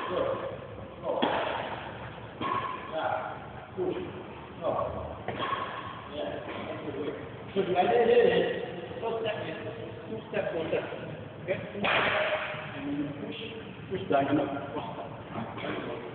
Good. Go. Yeah. Push. Go. Yeah. That's the way. So like this. First step is 2 step, 4 step. Okay? And then you push diagonal, cross step.